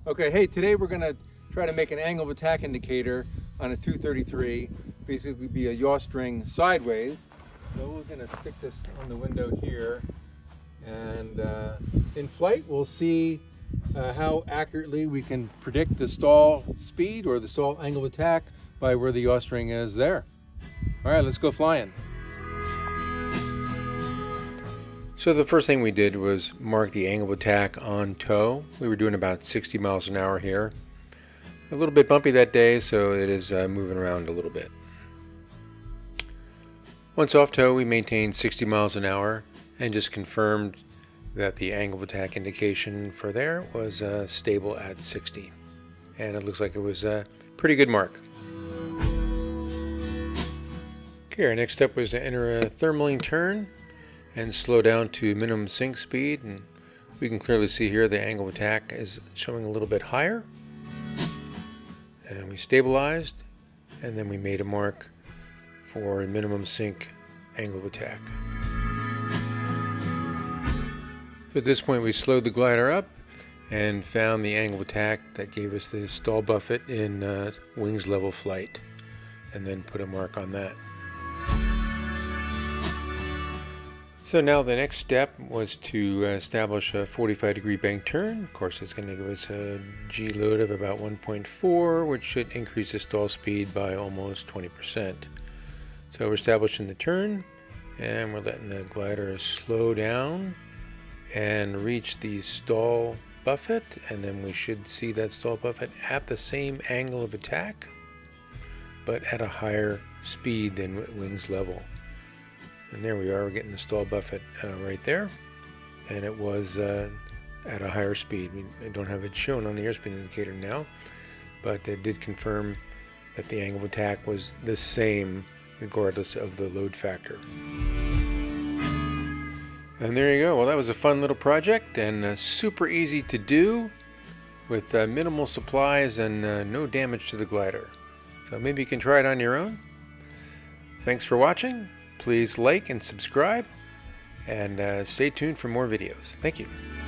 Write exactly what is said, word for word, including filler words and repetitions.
Okay, hey, today we're going to try to make an angle of attack indicator on a two thirty-three, basically be a yaw string sideways. So we're going to stick this on the window here, and uh, in flight we'll see uh, how accurately we can predict the stall speed or the stall angle of attack by where the yaw string is there. All right, let's go flying. So the first thing we did was mark the angle of attack on tow. We were doing about sixty miles an hour here. A little bit bumpy that day, so it is uh, moving around a little bit. Once off tow, we maintained sixty miles an hour and just confirmed that the angle of attack indication for there was uh, stable at sixty. And it looks like it was a pretty good mark. Okay, our next step was to enter a thermaling turn and slow down to minimum sync speed, and we can clearly see here the angle of attack is showing a little bit higher. And we stabilized, and then we made a mark for a minimum sync angle of attack. So at this point we slowed the glider up and found the angle of attack that gave us the stall buffet in uh, wings level flight, and then put a mark on that. So now the next step was to establish a forty-five degree bank turn. Of course, it's going to give us a G load of about one point four, which should increase the stall speed by almost twenty percent. So we're establishing the turn, and we're letting the glider slow down and reach the stall buffet, and then we should see that stall buffet at the same angle of attack, but at a higher speed than wings level. And there we are, we're getting the stall buffet uh, right there, and it was uh, at a higher speed. We don't have it shown on the airspeed indicator now, but it did confirm that the angle of attack was the same regardless of the load factor. And there you go. Well, that was a fun little project, and uh, super easy to do with uh, minimal supplies and uh, no damage to the glider. So maybe you can try it on your own. Thanks for watching. Please like and subscribe, and uh, stay tuned for more videos. Thank you.